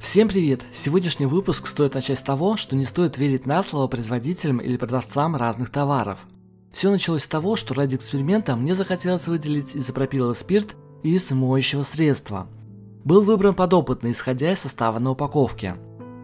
Всем привет! Сегодняшний выпуск стоит начать с того, что не стоит верить на слово производителям или продавцам разных товаров. Все началось с того, что ради эксперимента мне захотелось выделить изопропиловый спирт из моющего средства. Был выбран подопытный, исходя из состава на упаковке.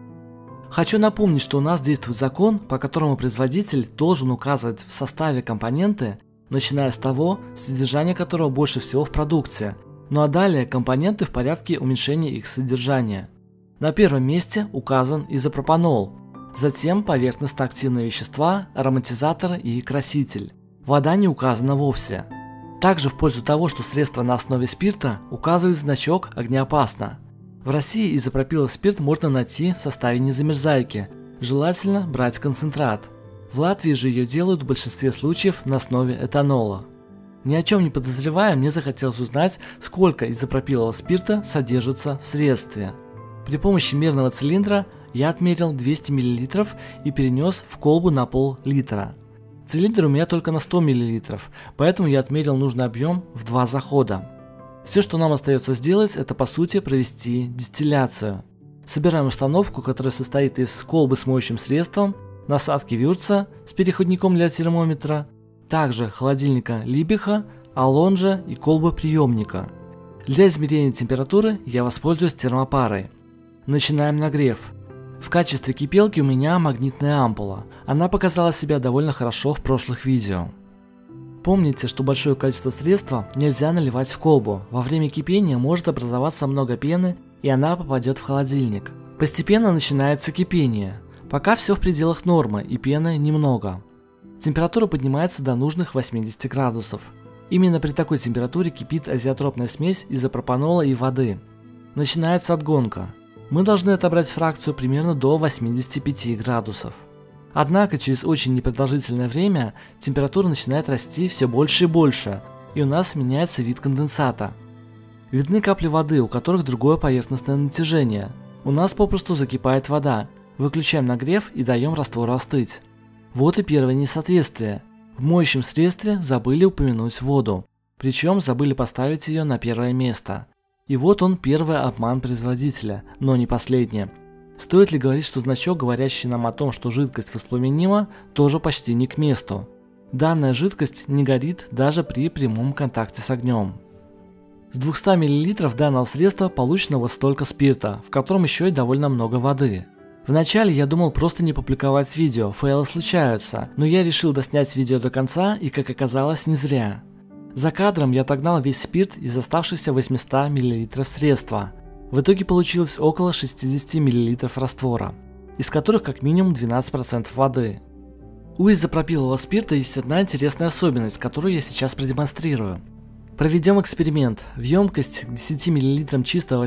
Хочу напомнить, что у нас действует закон, по которому производитель должен указывать в составе компоненты, начиная с того, содержание которого больше всего в продукте, ну а далее компоненты в порядке уменьшения их содержания. На первом месте указан изопропанол, затем поверхностно-активные вещества, ароматизаторы и краситель. Вода не указана вовсе. Также в пользу того, что средство на основе спирта, указывает значок «Огнеопасно». В России изопропиловый спирт можно найти в составе незамерзайки, желательно брать концентрат. В Латвии же ее делают в большинстве случаев на основе этанола. Ни о чем не подозревая, мне захотелось узнать, сколько изопропилового спирта содержится в средстве. При помощи мерного цилиндра я отмерил 200 мл и перенес в колбу на пол-литра. Цилиндр у меня только на 100 мл, поэтому я отмерил нужный объем в 2 захода. Все, что нам остается сделать, это по сути провести дистилляцию. Собираем установку, которая состоит из колбы с моющим средством, насадки Вюрца с переходником для термометра, также холодильника Либеха, алонжа и колбы приемника. Для измерения температуры я воспользуюсь термопарой. Начинаем нагрев. В качестве кипелки у меня магнитная ампула. Она показала себя довольно хорошо в прошлых видео. Помните, что большое количество средства нельзя наливать в колбу. Во время кипения может образоваться много пены, и она попадет в холодильник. Постепенно начинается кипение. Пока все в пределах нормы и пены немного. Температура поднимается до нужных 80 градусов. Именно при такой температуре кипит азиотропная смесь изопропанола и воды. Начинается отгонка. Мы должны отобрать фракцию примерно до 85 градусов. Однако через очень непродолжительное время температура начинает расти все больше и больше, и у нас меняется вид конденсата. Видны капли воды, у которых другое поверхностное натяжение. У нас попросту закипает вода. Выключаем нагрев и даем раствору остыть. Вот и первое несоответствие. В моющем средстве забыли упомянуть воду, причем забыли поставить ее на первое место. И вот он, первый обман производителя, но не последний. Стоит ли говорить, что значок, говорящий нам о том, что жидкость воспламенима, тоже почти не к месту. Данная жидкость не горит даже при прямом контакте с огнем. С 200 мл данного средства получено вот столько спирта, в котором еще и довольно много воды. Вначале я думал просто не публиковать видео, фейлы случаются, но я решил доснять видео до конца, и как оказалось, не зря. За кадром я отогнал весь спирт из оставшихся 800 мл средства. В итоге получилось около 60 мл раствора, из которых как минимум 12% воды. У изопропилового спирта есть одна интересная особенность, которую я сейчас продемонстрирую. Проведем эксперимент. В емкость к 10 мл чистого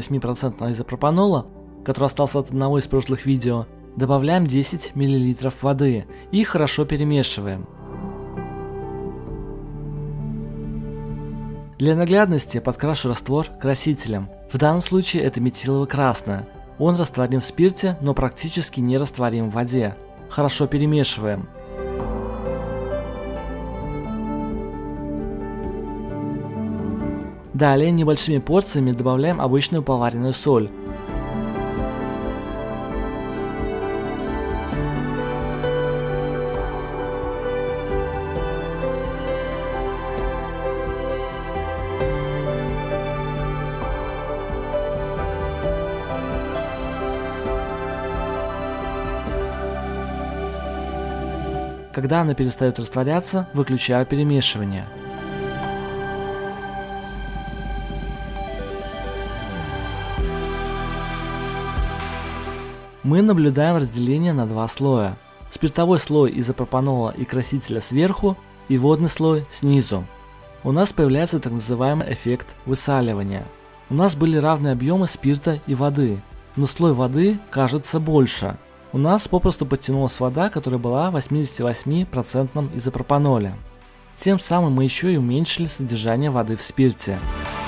88% изопропанола, который остался от одного из прошлых видео, добавляем 10 мл воды и хорошо перемешиваем. Для наглядности подкрашу раствор красителем. В данном случае это метилово-красное. Он растворим в спирте, но практически не растворим в воде. Хорошо перемешиваем. Далее небольшими порциями добавляем обычную поваренную соль. Когда она перестает растворяться, выключаю перемешивание. Мы наблюдаем разделение на два слоя. Спиртовой слой изопропанола и красителя сверху и водный слой снизу. У нас появляется так называемый эффект высаливания. У нас были равные объемы спирта и воды, но слой воды кажется больше. У нас попросту подтянулась вода, которая была в 88% изопропаноле. Тем самым мы еще и уменьшили содержание воды в спирте.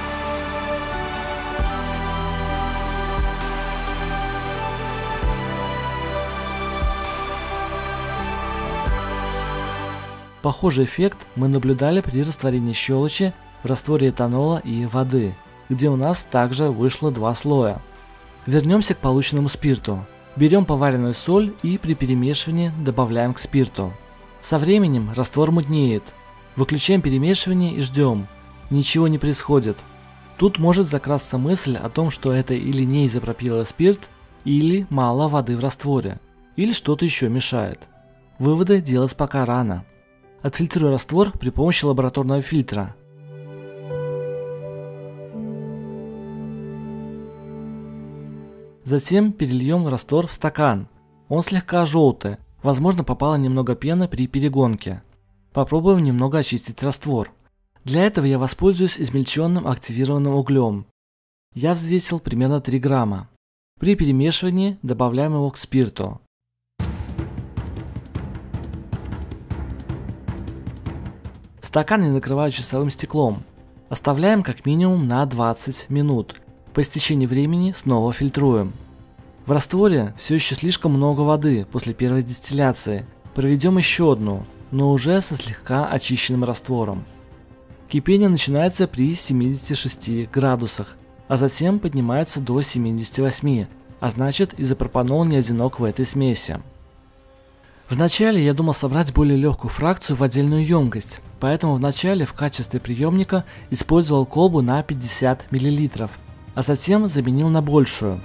Похожий эффект мы наблюдали при растворении щелочи в растворе этанола и воды, где у нас также вышло два слоя. Вернемся к полученному спирту. Берем поваренную соль и при перемешивании добавляем к спирту. Со временем раствор мутнеет. Выключаем перемешивание и ждем. Ничего не происходит. Тут может закрасться мысль о том, что это или не изопропиловый спирт, или мало воды в растворе, или что-то еще мешает. Выводы делать пока рано. Отфильтруй раствор при помощи лабораторного фильтра. Затем перельем раствор в стакан. Он слегка желтый, возможно попало немного пены при перегонке. Попробуем немного очистить раствор. Для этого я воспользуюсь измельченным активированным углем. Я взвесил примерно 3 грамма. При перемешивании добавляем его к спирту. Стакан я накрываю часовым стеклом. Оставляем как минимум на 20 минут. По истечении времени снова фильтруем. В растворе все еще слишком много воды после первой дистилляции. Проведем еще одну, но уже со слегка очищенным раствором. Кипение начинается при 76 градусах, а затем поднимается до 78, а значит изопропанол не одинок в этой смеси. Вначале я думал собрать более легкую фракцию в отдельную емкость, поэтому вначале в качестве приемника использовал колбу на 50 мл, а затем заменил на большую.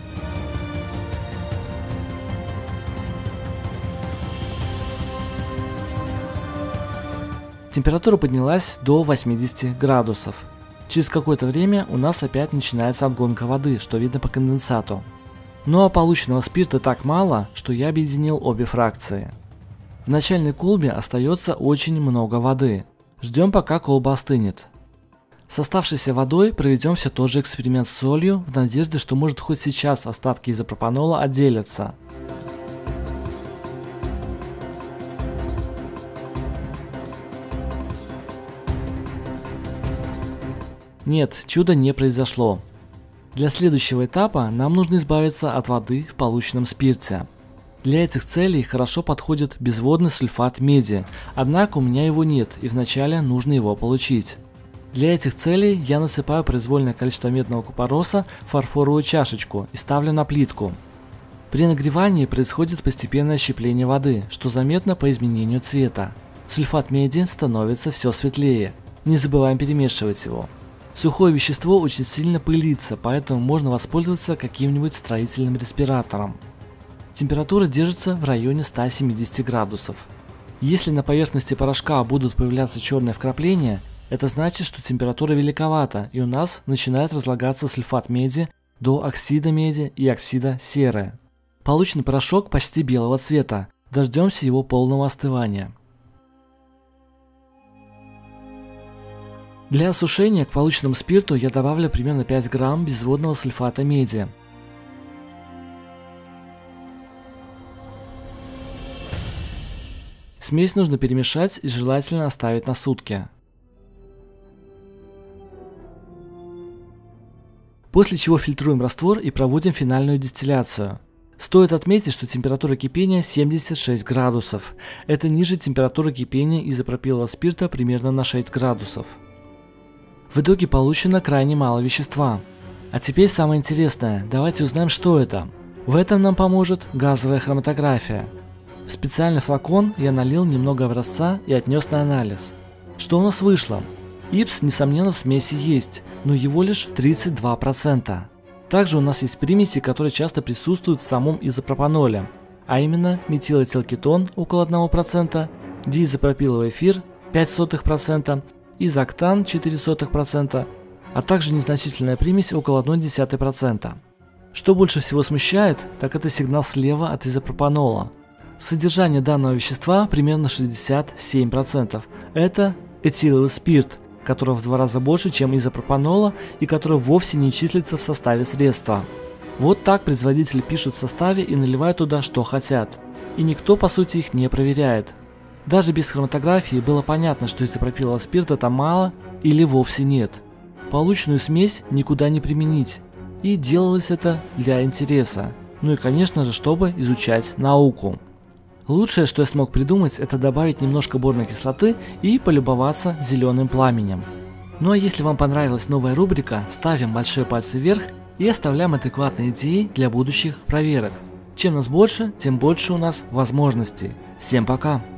Температура поднялась до 80 градусов. Через какое-то время у нас опять начинается обгонка воды, что видно по конденсату. Ну а полученного спирта так мало, что я объединил обе фракции. В начальной колбе остается очень много воды. Ждем, пока колба остынет. С оставшейся водой проведем все тот же эксперимент с солью, в надежде, что может хоть сейчас остатки изопропанола отделятся. Нет, чуда не произошло. Для следующего этапа нам нужно избавиться от воды в полученном спирте. Для этих целей хорошо подходит безводный сульфат меди, однако у меня его нет и вначале нужно его получить. Для этих целей я насыпаю произвольное количество медного купороса в фарфоровую чашечку и ставлю на плитку. При нагревании происходит постепенное щепление воды, что заметно по изменению цвета. Сульфат меди становится все светлее. Не забываем перемешивать его. Сухое вещество очень сильно пылится, поэтому можно воспользоваться каким-нибудь строительным респиратором. Температура держится в районе 170 градусов. Если на поверхности порошка будут появляться черные вкрапления, это значит, что температура великовата и у нас начинает разлагаться сульфат меди до оксида меди и оксида серы. Полученный порошок почти белого цвета. Дождемся его полного остывания. Для осушения к полученному спирту я добавлю примерно 5 грамм безводного сульфата меди. Смесь нужно перемешать и желательно оставить на сутки. После чего фильтруем раствор и проводим финальную дистилляцию. Стоит отметить, что температура кипения 76 градусов. Это ниже температуры кипения изопропилового спирта примерно на 6 градусов. В итоге получено крайне мало вещества. А теперь самое интересное, давайте узнаем, что это. В этом нам поможет газовая хроматография. В специальный флакон я налил немного образца и отнес на анализ. Что у нас вышло? ИПС, несомненно, в смеси есть, но его лишь 32%. Также у нас есть примеси, которые часто присутствуют в самом изопропаноле, а именно метилоэтилкетон около 1%, диизопропиловый эфир 0,05%, изоктан 0,04%, а также незначительная примесь около 0,1%. Что больше всего смущает, так это сигнал слева от изопропанола. Содержание данного вещества примерно 67%. Это этиловый спирт, которого в 2 раза больше, чем изопропанола и который вовсе не числится в составе средства. Вот так производители пишут в составе и наливают туда что хотят. И никто по сути их не проверяет. Даже без хроматографии было понятно, что изопропилового спирта там мало или вовсе нет. Полученную смесь никуда не применить. И делалось это для интереса. Ну и конечно же, чтобы изучать науку. Лучшее, что я смог придумать, это добавить немножко борной кислоты и полюбоваться зеленым пламенем. Ну а если вам понравилась новая рубрика, ставим большие пальцы вверх и оставляем адекватные идеи для будущих проверок. Чем нас больше, тем больше у нас возможностей. Всем пока!